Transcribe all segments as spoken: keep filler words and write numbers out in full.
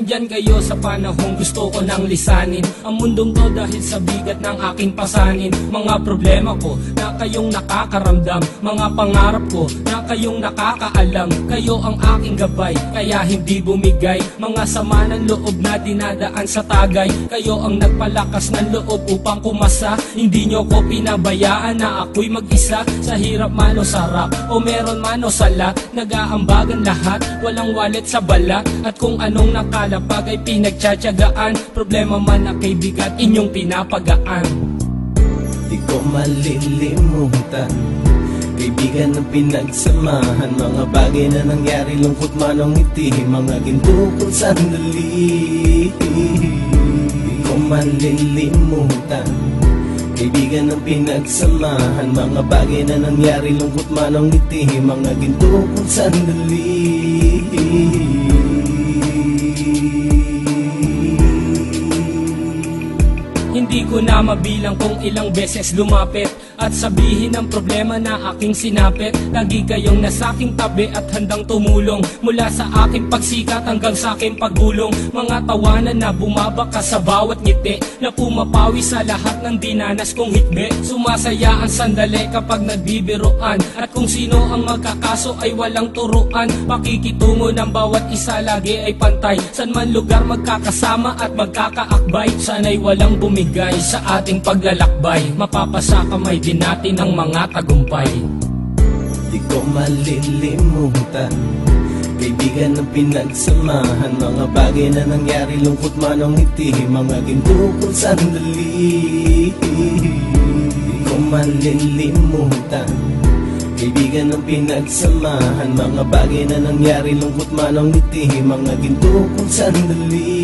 nandyan kayo sa panahong gusto ko nang lisanin ang mundong to dahil sa bigat ng aking pasanin. Mga problema ko na kayong nakakaramdam, mga pangarap ko na kayong nakakaalam. Kayo ang aking gabay, kaya hindi bumigay. Mga sama ng loob na dinadaan sa tagay, kayo ang nagpalakas ng loob upang kumasa. Hindi nyo ko pinabayaan na ako'y mag-isa. Sa hirap man o sarap, o meron man o sala, nag-aambagan lahat, walang wallet sa balat. At kung anong nakalapag ay pinagtsatsagaan, problema man na kay bigat inyong pinapagaan. Di ko malilimutan, kaibigan ng pinagsamahan, mga bagay na nangyari, lungkot man o ngiti, mga ginto kong sandali. Di ko malilimutan, kaibigan ng pinagsamahan, mga bagay na nangyari, lungkot man o ngiti, mga ginto kong sandali. Hindi ko na mabilang kung ilang beses lumapit at sabihin ang problema na aking sinapit. Lagi kayong nasa aking tabi at handang tumulong, mula sa aking pagsikat hanggang sa aking paggulong. Mga tawanan na bumabaka sa bawat ngiti, na pumapawi sa lahat ng dinanas kong hitbe. Sumasaya ang sandali kapag nagbibiruan, at kung sino ang magkakaso ay walang turuan. Pakikitungo ng bawat isa lagi ay pantay, san man lugar magkakasama at magkakaakbay. Sana'y walang bumigay sa ating paglalakbay, mapapasa kamay din natin ang mga tagumpay. Di ko malilimutan, kaibigan ng pinagsamahan, mga bagay na nangyari, lungkot man o ngiti, mga ginto kong sandali. Di ko malilimutan, kaibigan ng pinagsamahan, mga bagay na nangyari, lungkot man o ngiti, mga ginto kong sandali.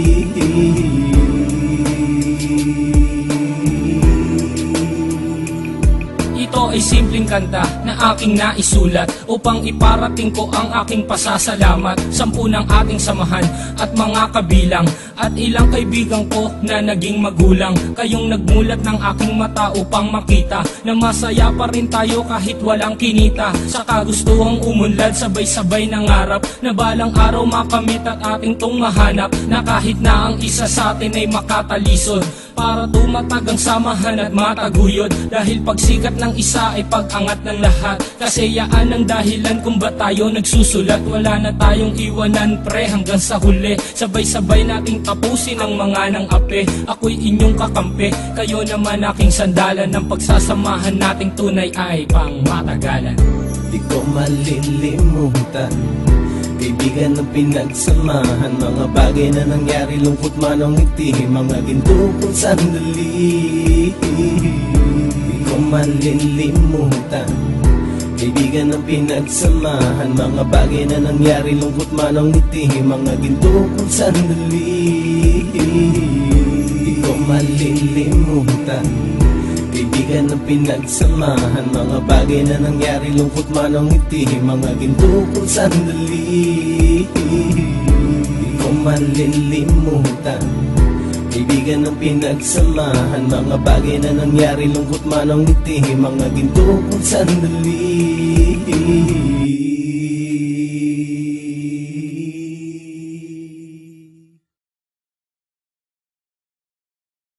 Ito ay simpleng kanta na aking naisulat upang iparating ko ang aking pasasalamat. Sampu ng ating samahan at mga kabilang, at ilang kaibigan ko na naging magulang. Kayong nagmulat ng aking mata upang makita na masaya pa rin tayo kahit walang kinita. Sa kagustuhang umunlad, sabay-sabay nangarap na balang araw makamit at ating tong mahanap, na kahit na ang isa sa atin ay makatalisod, para tumatag ang samahan at mataguyod. Dahil pagsikat ng isa ay pag-angat ng lahat, kasi yaan ang dahilan kung ba't tayo nagsusulat. Wala na tayong iwanan pre hanggang sa huli, sabay-sabay nating tapusin ang mga nang ape. Ako'y inyong kakampi, kayo naman aking sandalan, ng pagsasamahan nating tunay ay pang matagalan. Di ko malilimutan, kaibigan ng pinagsamahan, mga bagay na nangyari, lungkot man o ngiti, mga ginto kong sandali. Di ko malilimutan, kaibigan ng pinagsamahan, mga bagay na nangyari, lungkot man o ngiti, mga ginto kong sandali. Di ko malilimutan, kaibigan ng pinagsamahan, mga bagay na nangyari, lungkot man o ngiti, mga ginto kong sandali. Di ko malilimutan, kaibigan ng pinagsamahan, mga bagay na nangyari, lungkot man o ngiti, mga ginto kong sandali.